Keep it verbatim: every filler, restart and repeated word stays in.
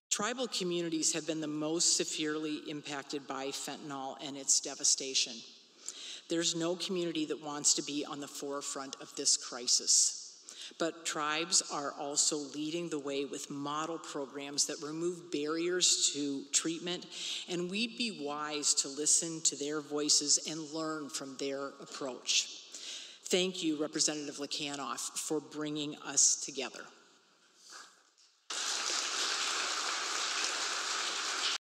Tribal communities have been the most severely impacted by fentanyl and its devastation. There's no community that wants to be on the forefront of this crisis. But tribes are also leading the way with model programs that remove barriers to treatment, and we'd be wise to listen to their voices and learn from their approach. Thank you, Representative Lekanoff, for bringing us together.